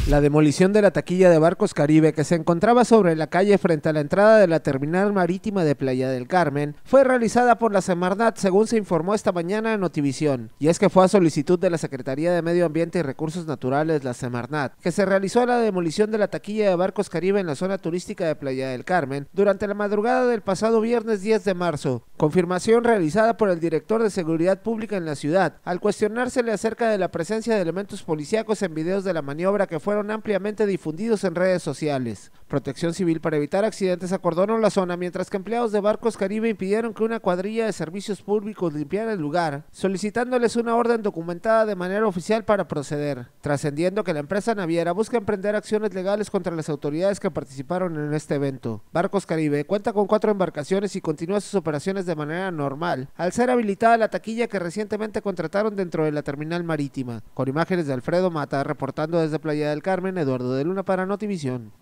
La demolición de la taquilla de Barcos Caribe, que se encontraba sobre la calle frente a la entrada de la terminal marítima de Playa del Carmen, fue realizada por la Semarnat, según se informó esta mañana en Notivisión. Y es que fue a solicitud de la Secretaría de Medio Ambiente y Recursos Naturales, la Semarnat, que se realizó la demolición de la taquilla de Barcos Caribe en la zona turística de Playa del Carmen durante la madrugada del pasado viernes 10 de marzo. Confirmación realizada por el director de Seguridad Pública en la ciudad, al cuestionársele acerca de la presencia de elementos policíacos en videos de la maniobra que fueron ampliamente difundidos en redes sociales. Protección Civil, para evitar accidentes, acordonó la zona, mientras que empleados de Barcos Caribe impidieron que una cuadrilla de servicios públicos limpiara el lugar, solicitándoles una orden documentada de manera oficial para proceder, trascendiendo que la empresa naviera busca emprender acciones legales contra las autoridades que participaron en este evento. Barcos Caribe cuenta con 4 embarcaciones y continúa sus operaciones de manera normal, al ser habilitada la taquilla que recientemente contrataron dentro de la terminal marítima. Con imágenes de Alfredo Mata, reportando desde Playa del Carmen, Eduardo de Luna para Notivisión.